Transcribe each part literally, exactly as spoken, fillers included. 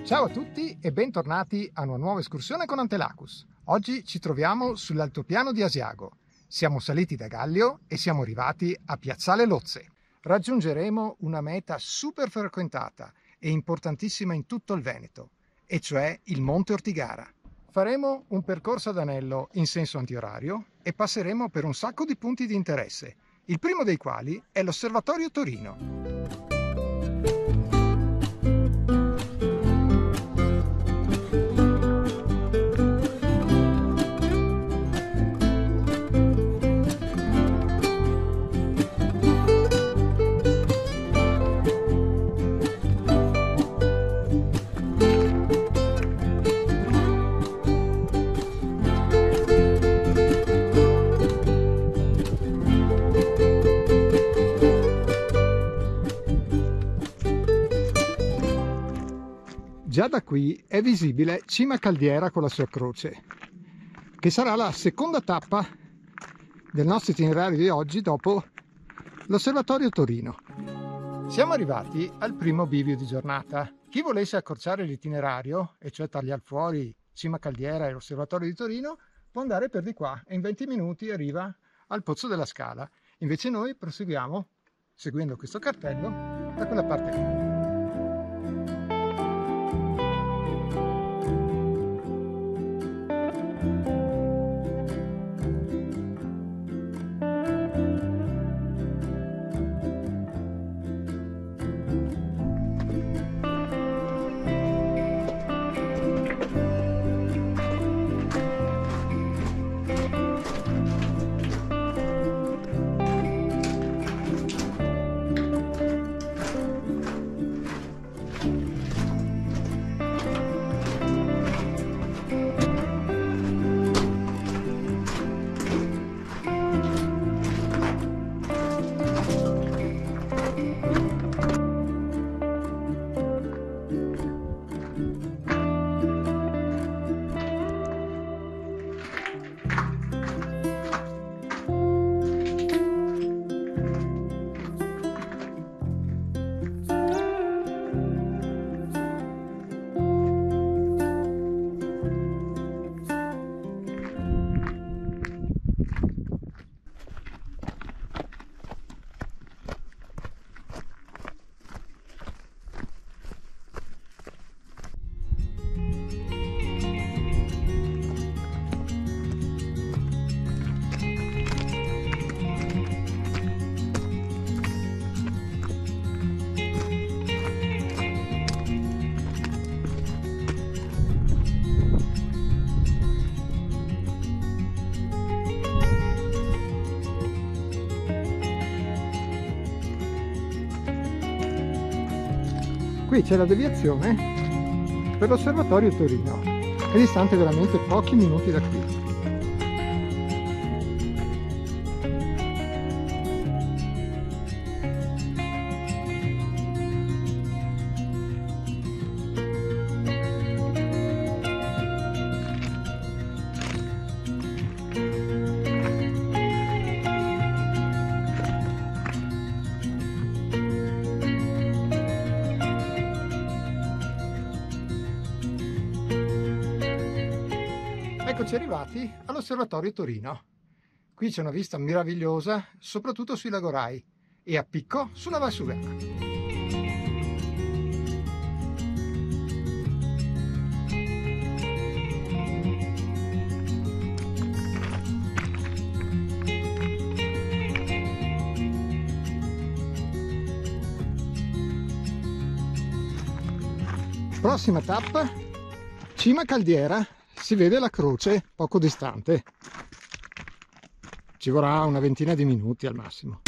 Ciao a tutti e bentornati a una nuova escursione con Antelacus. Oggi ci troviamo sull'altopiano di Asiago. Siamo saliti da Gallio e siamo arrivati a Piazzale Lozze. Raggiungeremo una meta super frequentata e importantissima in tutto il Veneto, e cioè il Monte Ortigara. Faremo un percorso ad anello in senso antiorario e passeremo per un sacco di punti di interesse, il primo dei quali è l'Osservatorio Torino. Già da qui è visibile Cima Caldiera con la sua croce, che sarà la seconda tappa del nostro itinerario di oggi dopo l'Osservatorio Torino. Siamo arrivati al primo bivio di giornata. Chi volesse accorciare l'itinerario, e cioè tagliare fuori Cima Caldiera e l'Osservatorio di Torino, può andare per di qua e in venti minuti arriva al Pozzo della Scala. Invece noi proseguiamo, seguendo questo cartello, da quella parte lì. Qui c'è la deviazione per l'Osservatorio Torino, è distante veramente pochi minuti da qui. Eccoci arrivati all'Osservatorio Torino. Qui c'è una vista meravigliosa, soprattutto sui Lagorai, e a picco sulla Val Sugana. Prossima tappa, Cima Caldiera. Si vede la croce poco distante, ci vorrà una ventina di minuti al massimo.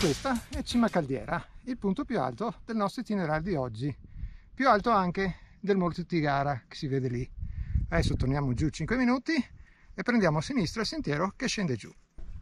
questa è Cima Caldiera, il punto più alto del nostro itinerario di oggi, più alto anche del Monte Tigara che si vede lì. Adesso torniamo giù cinque minuti e prendiamo a sinistra il sentiero che scende giù.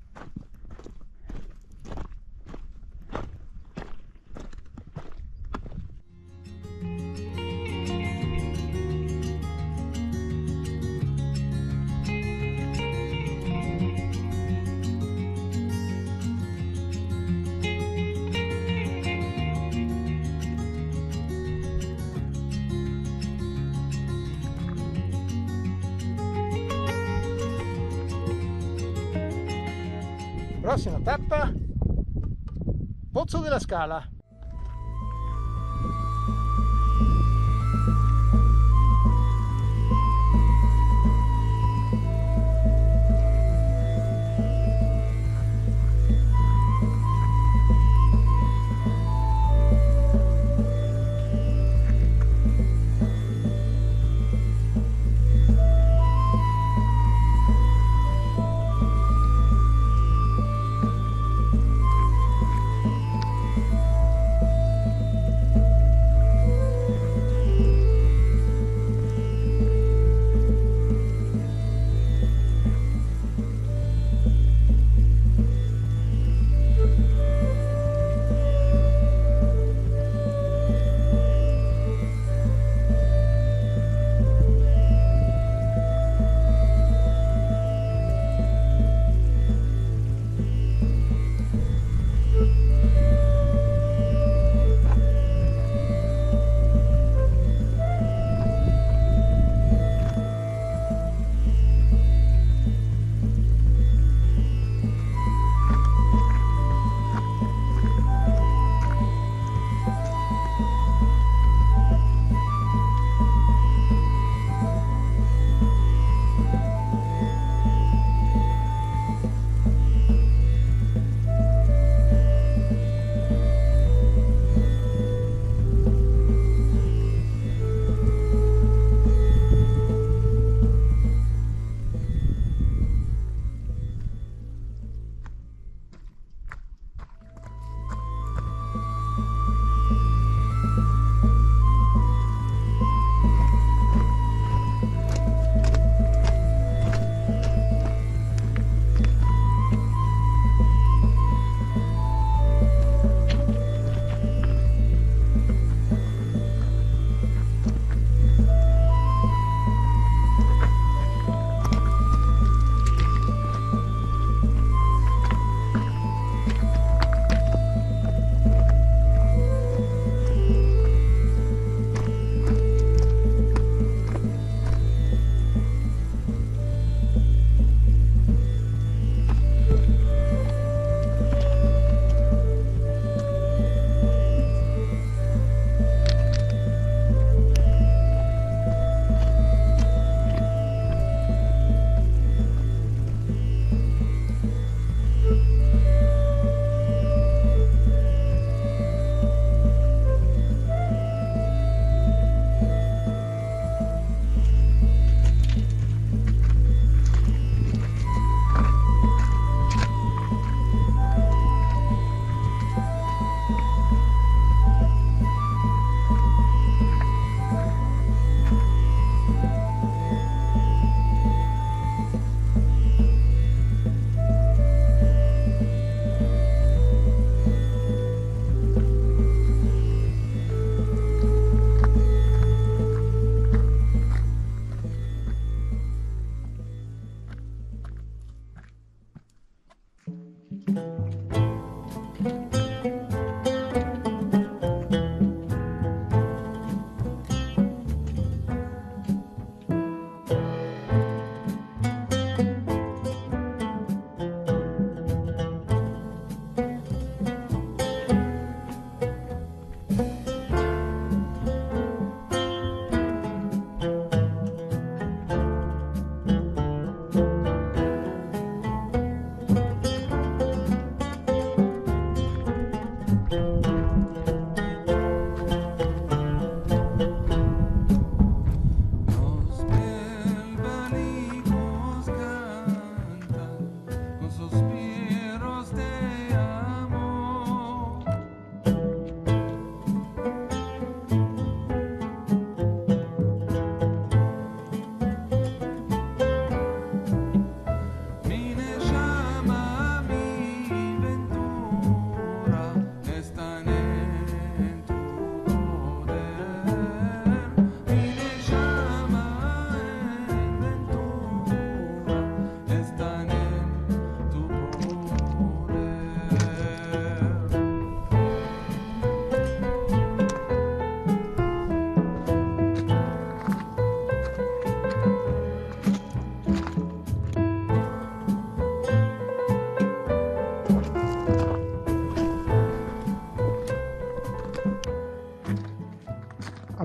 Prossima tappa, Pozzo della Scala.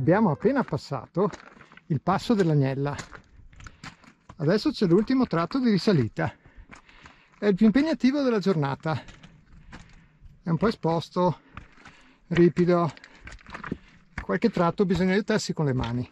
abbiamo appena passato il passo dell'Agnella. Adesso c'è l'ultimo tratto di risalita. È il più impegnativo della giornata. È un po' esposto, ripido. Qualche tratto bisogna aiutarsi con le mani.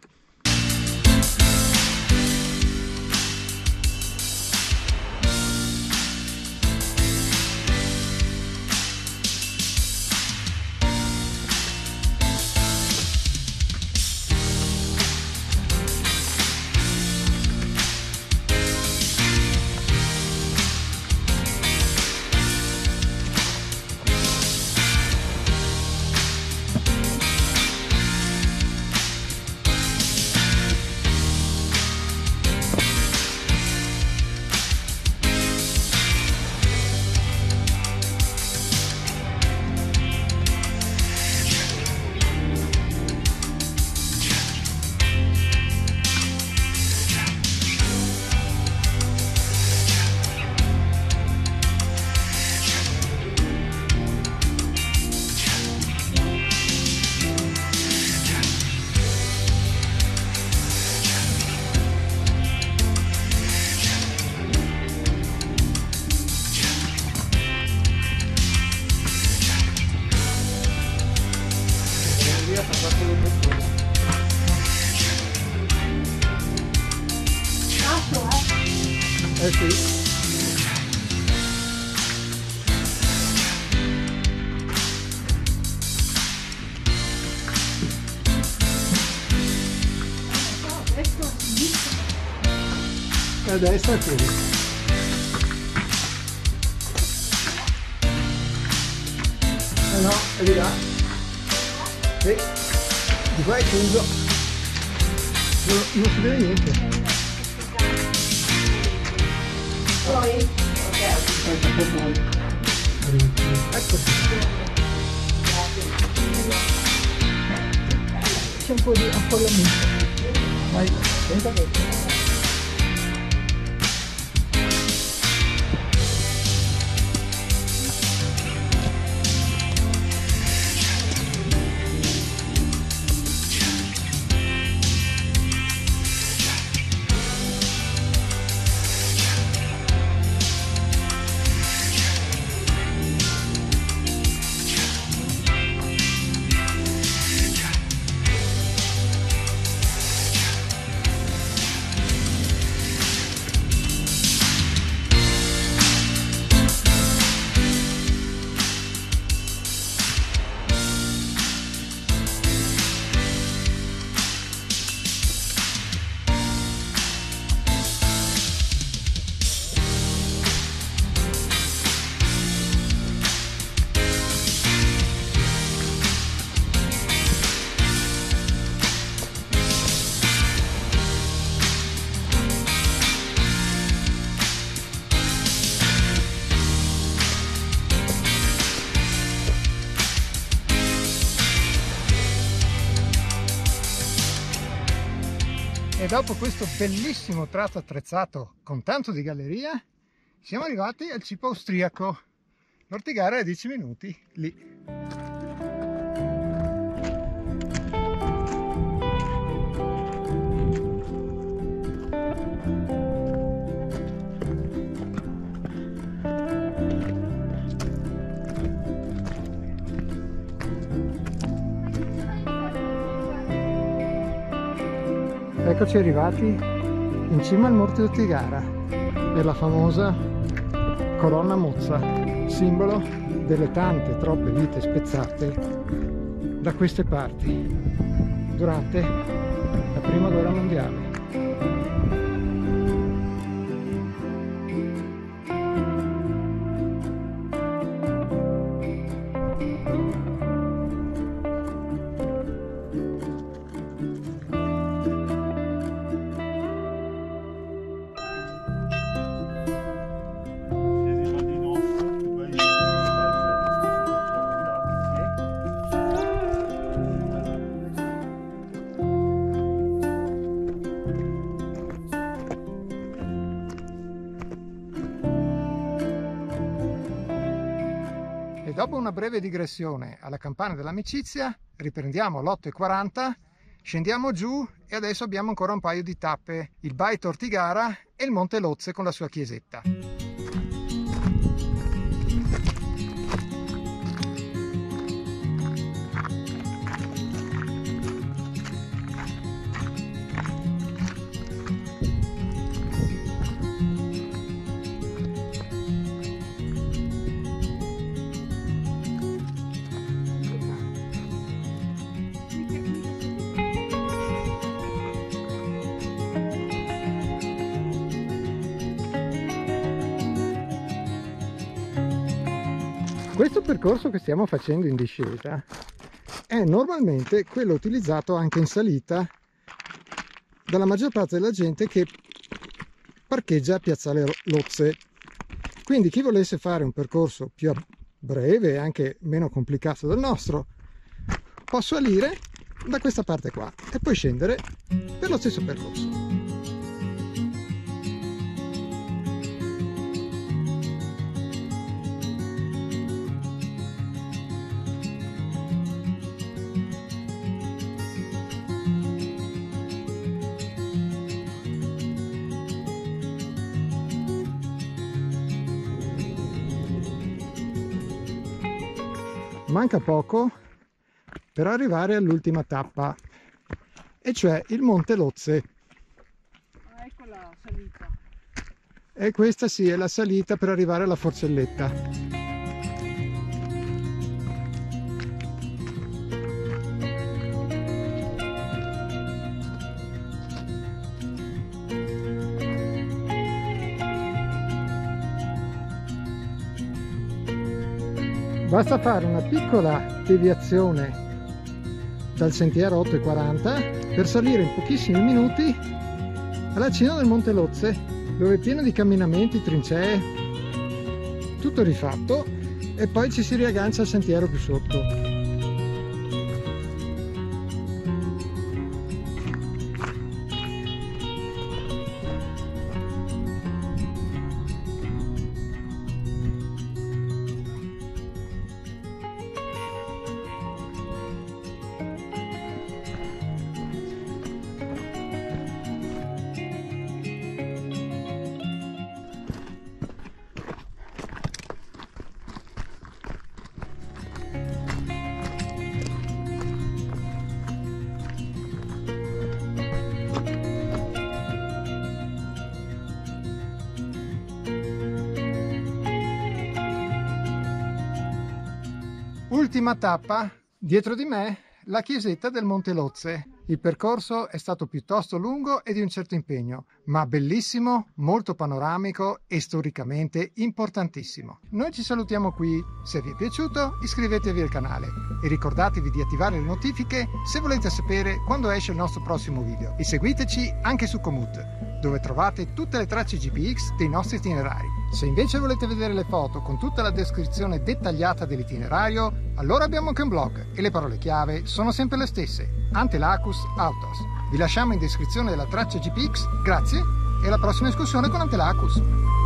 Eh sì. A destra qui. Eh no, è di là. Sì. Di qua è chiuso. Non, non si vede niente. Poi? Ok. Ecco. C'è un po' di affollamento. Vai, senta che. E dopo questo bellissimo tratto attrezzato con tanto di galleria, siamo arrivati al cibo austriaco. L'Ortigara è a dieci minuti lì. Eccoci arrivati in cima al Monte Ortigara, nella famosa colonna Mozza, simbolo delle tante, troppe vite spezzate da queste parti durante la Prima Guerra Mondiale. E dopo una breve digressione alla campana dell'amicizia riprendiamo all'otto e quaranta Scendiamo giù e adesso abbiamo ancora un paio di tappe, il Baito Ortigara e il Monte Lozze con la sua chiesetta. Questo percorso che stiamo facendo in discesa è normalmente quello utilizzato anche in salita dalla maggior parte della gente che parcheggia a Piazzale Lozze. Quindi chi volesse fare un percorso più breve e anche meno complicato del nostro può salire da questa parte qua e poi scendere per lo stesso percorso. Manca poco per arrivare all'ultima tappa, e cioè il Monte Lozze. Ah, ecco la salita. E questa sì è la salita per arrivare alla Forzelletta. Basta fare una piccola deviazione dal sentiero otto e quaranta per salire in pochissimi minuti alla cima del Monte Lozze, dove è pieno di camminamenti, trincee, tutto rifatto, e poi ci si riaggancia al sentiero più sotto. Ultima tappa, dietro di me la chiesetta del Monte Lozze. Il percorso è stato piuttosto lungo e di un certo impegno, ma bellissimo, molto panoramico e storicamente importantissimo. Noi ci salutiamo qui, se vi è piaciuto iscrivetevi al canale e ricordatevi di attivare le notifiche se volete sapere quando esce il nostro prossimo video, e seguiteci anche su Komoot, dove trovate tutte le tracce G P X dei nostri itinerari. Se invece volete vedere le foto con tutta la descrizione dettagliata dell'itinerario, allora abbiamo anche un blog e le parole chiave sono sempre le stesse: Antelacus Autos. Vi lasciamo in descrizione della traccia G P X, grazie e alla prossima escursione con Antelacus.